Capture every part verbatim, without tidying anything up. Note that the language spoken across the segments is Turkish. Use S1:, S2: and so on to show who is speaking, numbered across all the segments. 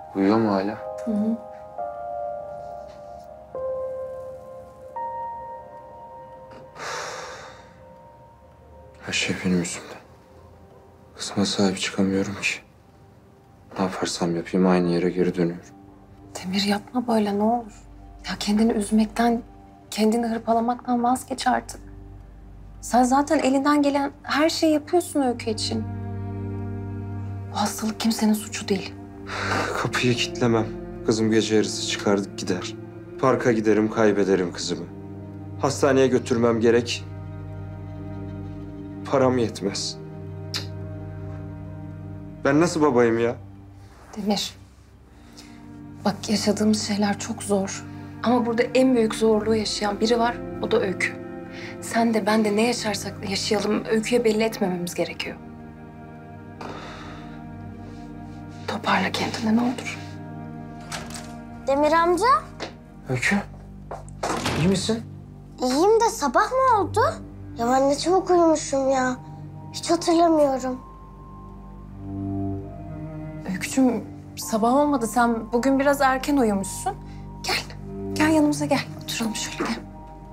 S1: Uyuyor mu hala?
S2: Hı hı.
S1: Her şey benim yüzümden. Kızıma sahip çıkamıyorum ki. Ne yaparsam yapayım aynı yere geri dönüyorum.
S2: Demir yapma böyle ne olur. Ya kendini üzmekten, kendini hırpalamaktan vazgeç artık. Sen zaten elinden gelen her şeyi yapıyorsun Öykü için. Bu hastalık kimsenin suçu değil.
S1: Kapıyı kilitlemem. Kızım gece yarısı çıkar gider. Parka giderim, kaybederim kızımı. Hastaneye götürmem gerek. Param yetmez. Cık. Ben nasıl babayım ya?
S2: Demir, bak yaşadığımız şeyler çok zor. Ama burada en büyük zorluğu yaşayan biri var, o da Öykü. Sen de ben de ne yaşarsak yaşayalım, Öykü'ye belli etmememiz gerekiyor. Toparla kendini ne olur.
S3: Demir amca,
S1: Öykü, iyi misin?
S3: iyiyim de sabah mı oldu? Ya ben ne çabuk uyumuşum ya. Hiç hatırlamıyorum.
S2: Öykücüğüm sabah olmadı. Sen bugün biraz erken uyumuşsun. Gel, gel yanımıza gel. Oturalım şöyle gel.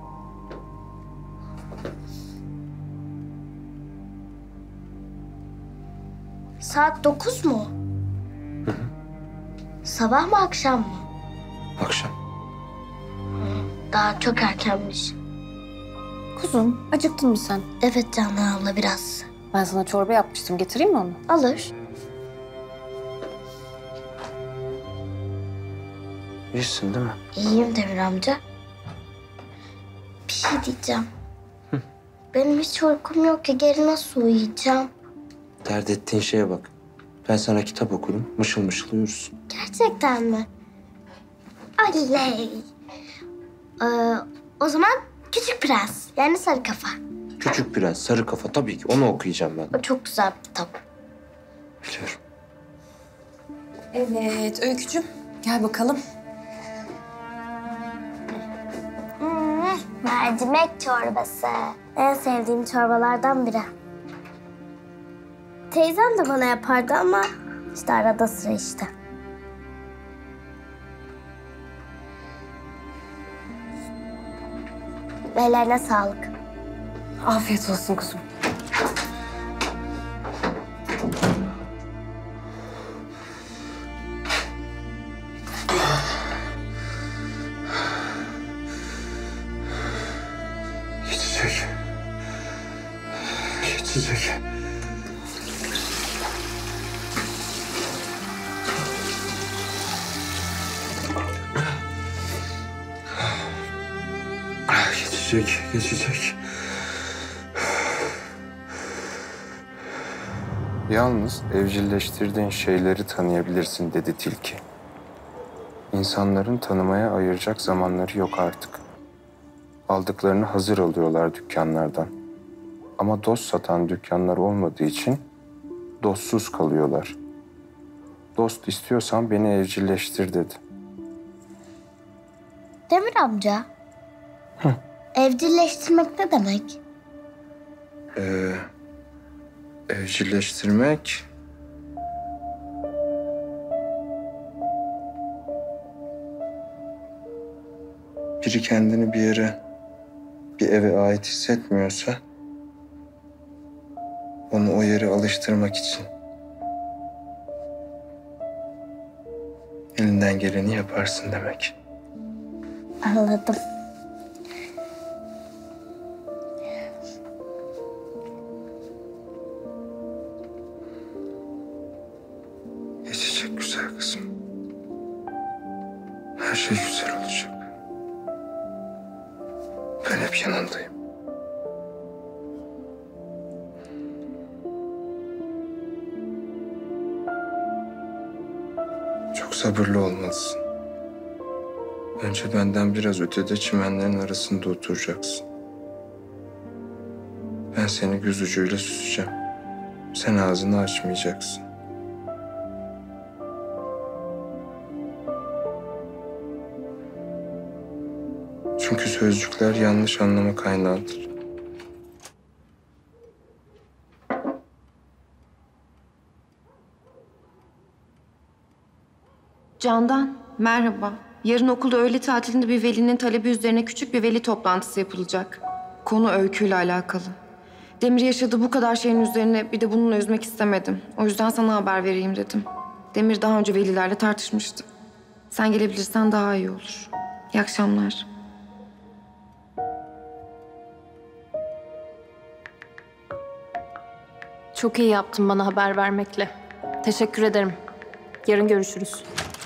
S3: Saat dokuz mu?
S1: Hı hı.
S3: Sabah mı akşam mı?
S1: Akşam.
S3: Daha çok erkenmiş.
S2: Kuzum acıktın mı sen?
S3: Evet Canan abla biraz.
S2: Ben sana çorba yapmıştım. Getireyim mi onu?
S3: Alır.
S1: İyisin değil mi?
S3: İyiyim Demir amca. Bir şey diyeceğim.
S1: Hı.
S3: Benim hiç uykum yok ki. Geri nasıl uyuyacağım?
S1: Dert ettiğin şeye bak. Ben sana kitap okurum, mışıl mışıl uyursun.
S3: Gerçekten mi? Oley. Ee, o zaman Küçük Prens. Yani Sarı Kafa.
S1: Küçük Prens, Sarı Kafa tabii ki. Onu okuyacağım ben.
S3: O çok güzel bir kitap.
S1: Biliyorum.
S2: Evet Öykücüğüm gel bakalım.
S3: Hmm, mercimek çorbası. En sevdiğim çorbalardan biri. Teyzem de bana yapardı ama işte arada sıra işte. Ellerine sağlık.
S2: Afiyet olsun kuzum.
S1: Geçecek. Geçecek. Geçecek, geçecek. Yalnız evcilleştirdiğin şeyleri tanıyabilirsin dedi tilki. İnsanların tanımaya ayıracak zamanları yok artık. Aldıklarını hazır alıyorlar dükkanlardan. Ama dost satan dükkanlar olmadığı için dostsuz kalıyorlar. Dost istiyorsan beni evcilleştir dedi.
S3: Demir amca.
S1: Hı.
S3: Evcilleştirmek ne demek?
S1: Ee, evcilleştirmek... Biri kendini bir yere, bir eve ait hissetmiyorsa... onu o yere alıştırmak için... elinden geleni yaparsın demek.
S3: Anladım.
S1: Geçecek güzel kızım. Her şey güzel olacak. Ben hep yanındayım. Çok sabırlı olmalısın. Önce benden biraz ötede çimenlerin arasında oturacaksın. Ben seni göz ucuyla süseceğim. Sen ağzını açmayacaksın. Çünkü sözcükler yanlış anlama kaynağıdır.
S4: Candan, merhaba. Yarın okulda öğle tatilinde bir velinin talebi üzerine küçük bir veli toplantısı yapılacak. Konu öyküyle alakalı. Demir yaşadığı bu kadar şeyin üzerine bir de bununla üzmek istemedim. O yüzden sana haber vereyim dedim. Demir daha önce velilerle tartışmıştı. Sen gelebilirsen daha iyi olur. İyi akşamlar.
S2: Çok iyi yaptın bana haber vermekle. Teşekkür ederim. Yarın görüşürüz.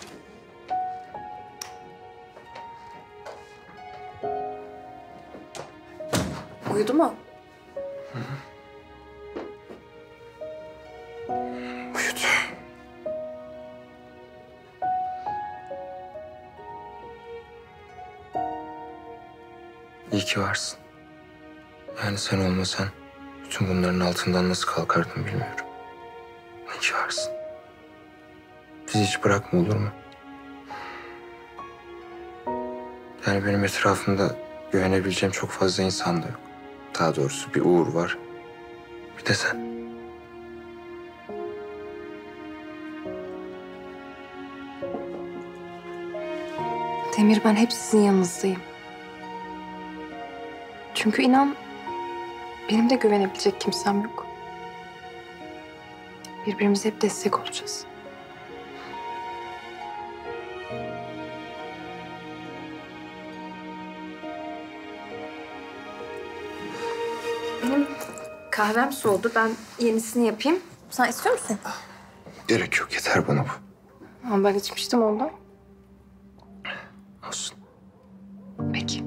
S2: Uyudu mu?
S1: Uyudu. İyi ki varsın. Yani sen olmasan bütün bunların altından nasıl kalkardım bilmiyorum. İyi ki varsın. Bizi hiç bırakma, olur mu? Yani benim etrafımda güvenebileceğim çok fazla insan da yok. Daha doğrusu bir Uğur var. Bir de sen.
S2: Demir, ben hep sizin yanınızdayım. Çünkü inan benim de güvenebilecek kimsem yok. Birbirimize hep destek olacağız. Benim kahvem soğudu. Ben yenisini yapayım. Sen istiyor musun?
S1: Gerek yok, yeter bana bu.
S2: Ama ben içmiştim ondan.
S1: Olsun.
S2: Peki.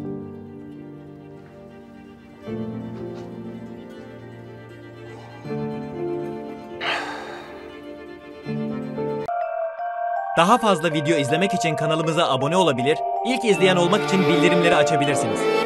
S5: Daha fazla video izlemek için kanalımıza abone olabilir, ilk izleyen olmak için bildirimleri açabilirsiniz.